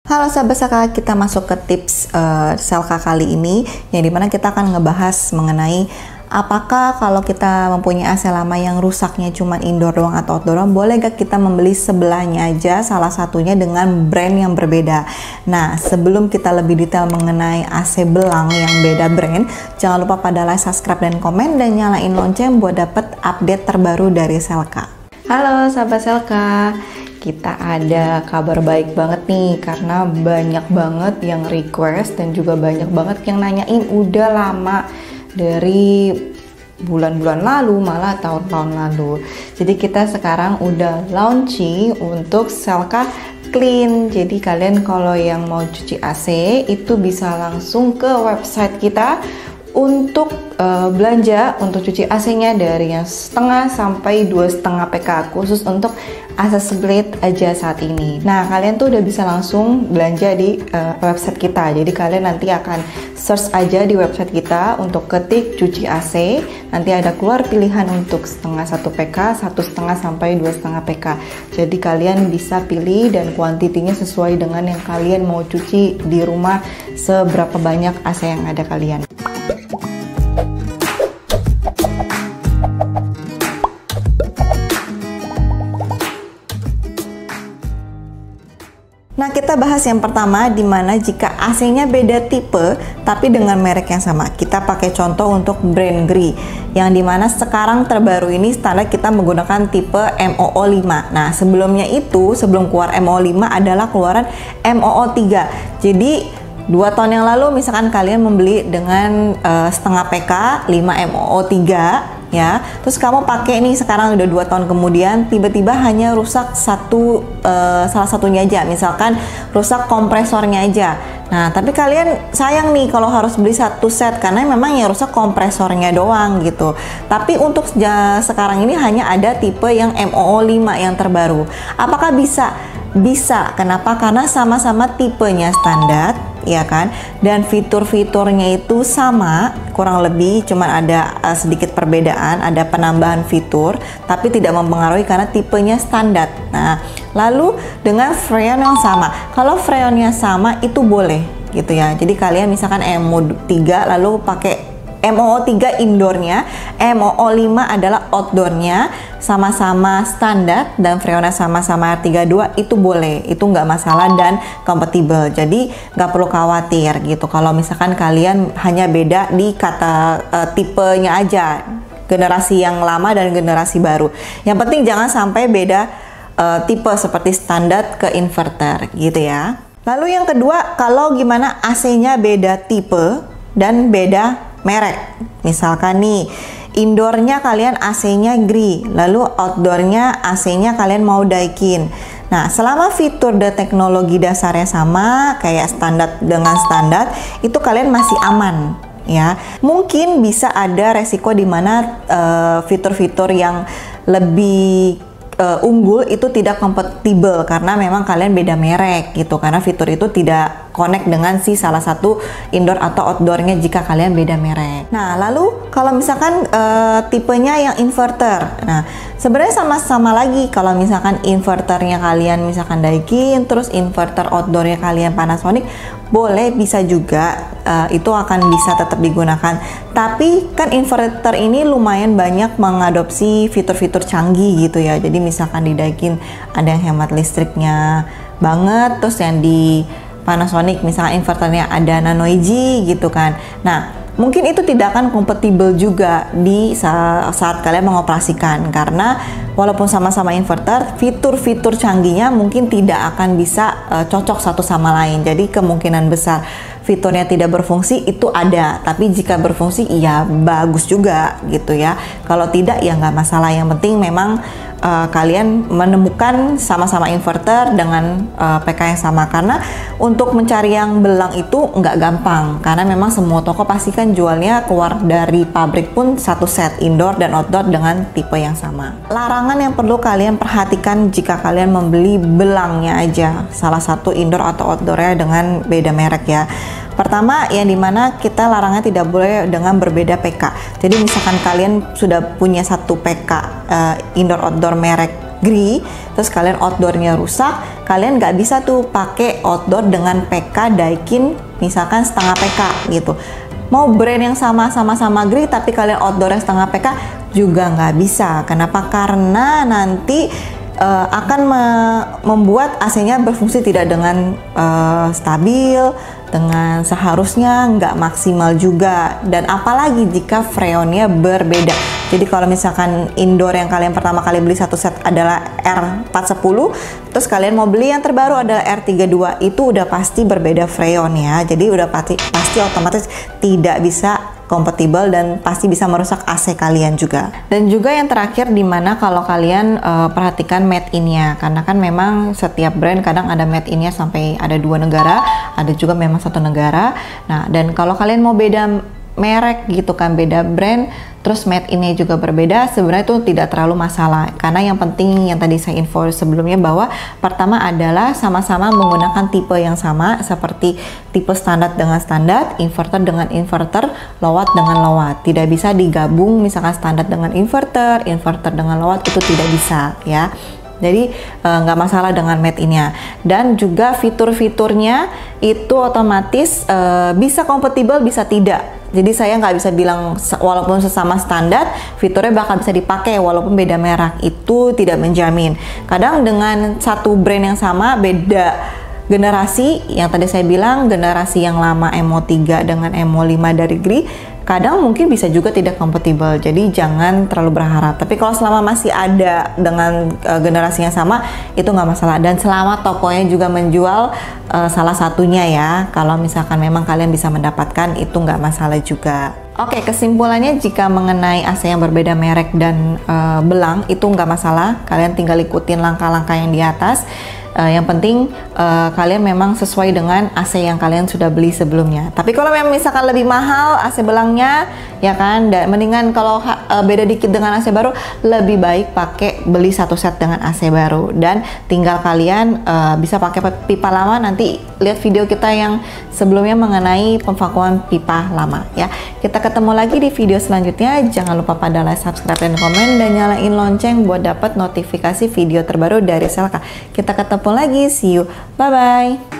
Halo sahabat Selka, kita masuk ke tips Selka kali ini, yang dimana kita akan ngebahas mengenai apakah kalau kita mempunyai AC lama yang rusaknya cuma indoor doang atau outdoor doang, boleh gak kita membeli sebelahnya aja, salah satunya dengan brand yang berbeda. Nah, sebelum kita lebih detail mengenai AC belang yang beda brand, jangan lupa pada like, subscribe, dan komen, dan nyalain lonceng buat dapet update terbaru dari Selka. Halo sahabat Selka, kita ada kabar baik banget nih, karena banyak banget yang request dan juga banyak banget yang nanyain udah lama, dari bulan-bulan lalu, malah tahun-tahun lalu. Jadi kita sekarang udah launching untuk Selka Clean. Jadi kalian kalau yang mau cuci AC itu bisa langsung ke website kita untuk belanja untuk cuci AC-nya dari yang setengah sampai 2,5 PK, khusus untuk AC split aja saat ini. Nah, kalian tuh udah bisa langsung belanja di website kita. Jadi kalian nanti akan search aja di website kita untuk ketik cuci AC. Nanti ada keluar pilihan untuk setengah 1 PK, 1,5 sampai 2,5 PK. Jadi kalian bisa pilih dan kuantitinya sesuai dengan yang kalian mau cuci di rumah, seberapa banyak AC yang ada kalian. Nah, kita bahas yang pertama, dimana jika AC-nya beda tipe tapi dengan merek yang sama. Kita pakai contoh untuk brand Gree, yang dimana sekarang terbaru ini standar kita menggunakan tipe MOO5. Nah, sebelumnya itu, sebelum keluar MOO5 adalah keluaran MOO3. Jadi 2 tahun yang lalu misalkan kalian membeli dengan setengah PK 5 MOO3 ya, terus kamu pakai nih sekarang udah 2 tahun kemudian, tiba-tiba hanya rusak salah satunya aja, misalkan rusak kompresornya aja. Nah, tapi kalian sayang nih kalau harus beli satu set karena memang yang rusak kompresornya doang gitu. Tapi untuk sekarang ini hanya ada tipe yang MOO5 yang terbaru. Apakah bisa? Bisa. Kenapa? Karena sama-sama tipenya standar, ya kan? Dan fitur-fiturnya itu sama, kurang lebih cuman ada sedikit perbedaan, ada penambahan fitur, tapi tidak mempengaruhi karena tipenya standar. Nah, lalu dengan freon yang sama. Kalau freonnya sama itu boleh gitu ya. Jadi kalian misalkan MOO3 lalu pakai MOO3 indoornya, MOO5 adalah outdoornya, sama-sama standar dan freonnya sama-sama R32, itu boleh, itu nggak masalah dan kompatibel. Jadi nggak perlu khawatir gitu kalau misalkan kalian hanya beda di kata tipenya aja, generasi yang lama dan generasi baru. Yang penting jangan sampai beda tipe seperti standar ke inverter gitu ya. Lalu yang kedua, kalau gimana AC-nya beda tipe dan beda merek. Misalkan nih, indoornya kalian AC-nya Gree, lalu outdoornya AC-nya kalian mau Daikin. Nah, selama fitur dan teknologi dasarnya sama, kayak standar dengan standar, itu kalian masih aman ya. Mungkin bisa ada resiko di mana fitur-fitur yang lebih unggul itu tidak kompatibel karena memang kalian beda merek gitu, karena fitur itu tidak connect dengan si salah satu indoor atau outdoornya jika kalian beda merek. Nah, lalu kalau misalkan tipenya yang inverter, nah sebenarnya sama-sama lagi. Kalau misalkan inverternya kalian misalkan Daikin, terus inverter outdoornya kalian Panasonic, boleh, bisa juga, itu akan bisa tetap digunakan. Tapi kan inverter ini lumayan banyak mengadopsi fitur-fitur canggih gitu ya. Jadi misalkan di Daikin ada yang hemat listriknya banget, terus yang di Panasonic misalkan inverternya ada nanoEG gitu kan. Nah, mungkin itu tidak akan kompatibel juga di saat kalian mengoperasikan, karena walaupun sama-sama inverter, fitur-fitur canggihnya mungkin tidak akan bisa cocok satu sama lain. Jadi kemungkinan besar fiturnya tidak berfungsi itu ada, tapi jika berfungsi ya bagus juga gitu ya. Kalau tidak ya nggak masalah, yang penting memang kalian menemukan sama-sama inverter dengan PK yang sama, karena untuk mencari yang belang itu nggak gampang, karena memang semua toko pasti kan jualnya keluar dari pabrik pun satu set indoor dan outdoor dengan tipe yang sama. Larangan yang perlu kalian perhatikan jika kalian membeli belangnya aja, salah satu indoor atau outdoornya dengan beda merek ya. Pertama, yang dimana kita larangnya tidak boleh dengan berbeda PK. Jadi misalkan kalian sudah punya satu PK indoor outdoor merek gri, terus kalian outdoornya rusak, kalian nggak bisa tuh pakai outdoor dengan PK Daikin misalkan setengah PK gitu. Mau brand yang sama gri tapi kalian outdoor yang setengah PK juga nggak bisa. Kenapa? Karena nanti akan membuat AC-nya berfungsi tidak dengan stabil, dengan seharusnya, nggak maksimal juga. Dan apalagi jika freonnya berbeda. Jadi kalau misalkan indoor yang kalian pertama kali beli satu set adalah R410, terus kalian mau beli yang terbaru ada R32, itu udah pasti berbeda freon ya. Jadi udah pasti otomatis tidak bisa kompatibel dan pasti bisa merusak AC kalian juga. Dan juga yang terakhir dimana kalau kalian perhatikan made in-nya, karena kan memang setiap brand kadang ada made in-nya sampai ada 2 negara, ada juga memang 1 negara. Nah, dan kalau kalian mau beda merek gitu kan, beda brand, terus made in-nya juga berbeda, sebenarnya itu tidak terlalu masalah. Karena yang penting yang tadi saya info sebelumnya bahwa pertama adalah sama-sama menggunakan tipe yang sama, seperti tipe standar dengan standar, inverter dengan inverter, low watt dengan low watt. Tidak bisa digabung misalkan standar dengan inverter, inverter dengan low watt, itu tidak bisa ya. Jadi nggak masalah dengan made in-nya. Dan juga fitur-fiturnya itu otomatis bisa kompatibel, bisa tidak. Jadi saya nggak bisa bilang walaupun sesama standar fiturnya bakal bisa dipakai walaupun beda merek, itu tidak menjamin. Kadang dengan satu brand yang sama beda generasi, yang tadi saya bilang generasi yang lama MO3 dengan MO5 dari Gree, kadang mungkin bisa juga tidak kompatibel. Jadi jangan terlalu berharap. Tapi kalau selama masih ada dengan generasi yang sama, itu nggak masalah. Dan selama tokonya juga menjual salah satunya ya, kalau misalkan memang kalian bisa mendapatkan, itu nggak masalah juga. Oke, kesimpulannya jika mengenai AC yang berbeda merek dan belang, itu nggak masalah. Kalian tinggal ikutin langkah-langkah yang di atas. Yang penting kalian memang sesuai dengan AC yang kalian sudah beli sebelumnya. Tapi kalau memang misalkan lebih mahal AC belangnya, ya kan, mendingan kalau beda dikit dengan AC baru, lebih baik pakai beli satu set dengan AC baru. Dan tinggal kalian bisa pakai pipa lama. Nanti lihat video kita yang sebelumnya mengenai pemvakuuman pipa lama ya. Kita ketemu lagi di video selanjutnya. Jangan lupa pada like, subscribe, dan komen, dan nyalain lonceng buat dapat notifikasi video terbaru dari Selka. Kita ketemu lagi, see you, bye bye.